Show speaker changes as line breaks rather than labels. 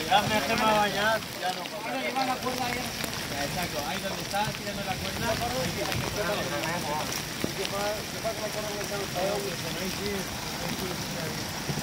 Ya me dejé más bañar, ya no pasa.
Ahora lleva la cuerda ahí.
Exacto, ahí donde está tirando la cuerda.
¿Qué pasa con la cuerda?